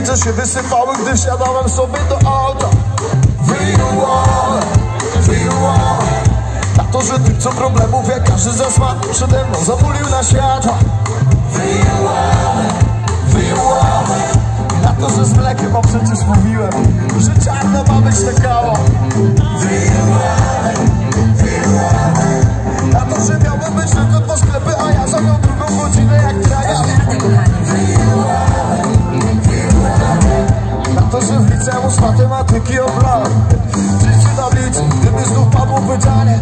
pieniądze się wysypały, gdy wsiadałem sobie do auta. Wyjęłam na to, że tych co problemów jak każdy zasma przede mną zapulił na światła. Wyjęłam na to, że z mlekiem, a przecież mówiłem, że czarna ma być ta kawa. Na to, że miałbym być tylko 2 sklepy, a ja za nią drugą godzinę jak traja. Na to, że w liceum z matematyki oblałem 3 tablicy, gdyby znów padło pytanie.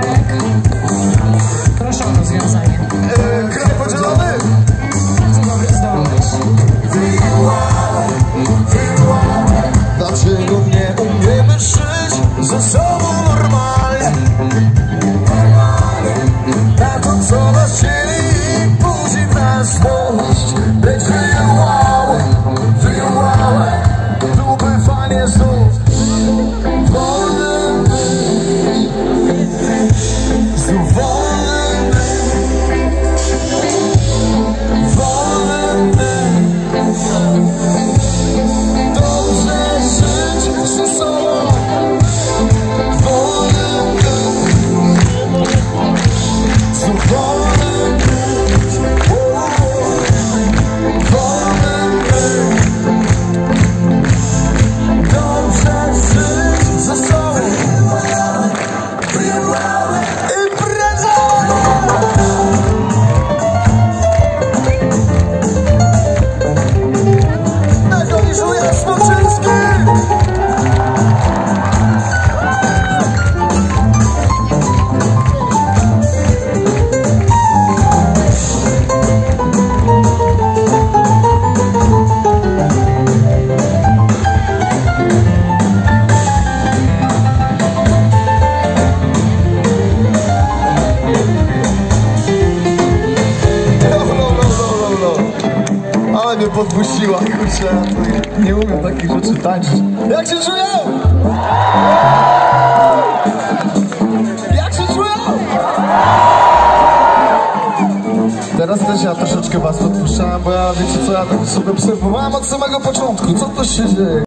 Proszę o rozwiązanie. Kraj podzielony. Bardzo dobry zdolność. Dlaczego nie umiemy żyć ze sobą normalnie? Na to, co nas chcieli i budzi w nas złość. Lecz wyjęłałem, byłby fajnie znów wolny być, znów wolny być. Dobrze żyć ze sobą, wolny być, znów wolny być, wolny być. Dobrze żyć ze sobą i prędzej. Nagoniżuję Smoczyński. Ale mnie podpuściła, kurczę, nie umiem takich rzeczy tańczyć. Jak się czują? Jak się czują? Teraz też ja troszeczkę was podpuszczałem, bo ja, wiecie co, ja tak sobie obserwowałem od samego początku, co to się dzieje.